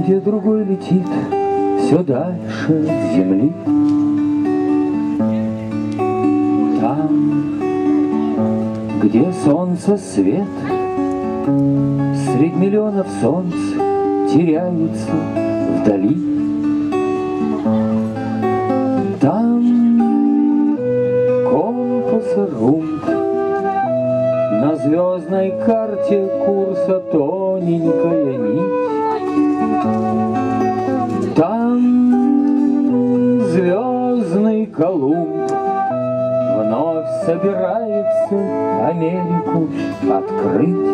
где другой летит все дальше земли. Там, где солнце свет, средь миллионов солнц теряется вдали. Там компаса румб, на звездной карте курса тоненькая нить. Там звездный Колумб вновь собирается Америку открыть.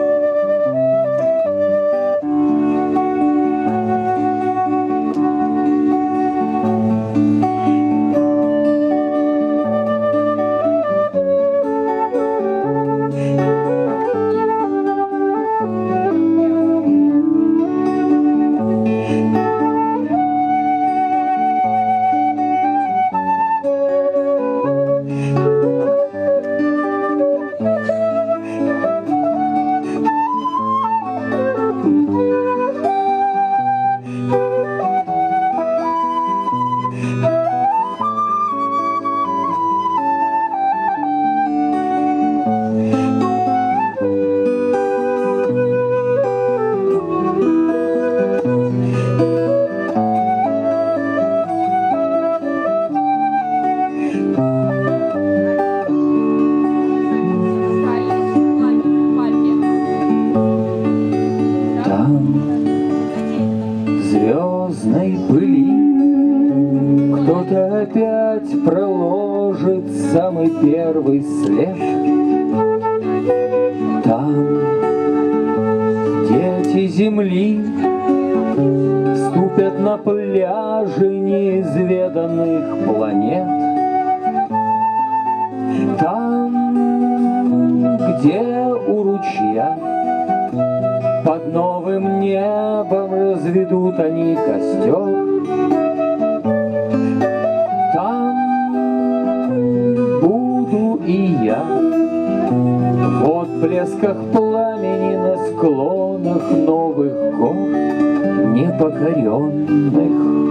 Звездной пыли кто-то опять проложит самый первый след. Там дети земли ступят на пляжи неизведанных планет. Там, где у ручья под новым небом разведут они костер. Там буду и я в отблесках пламени на склонах новых гор непокоренных.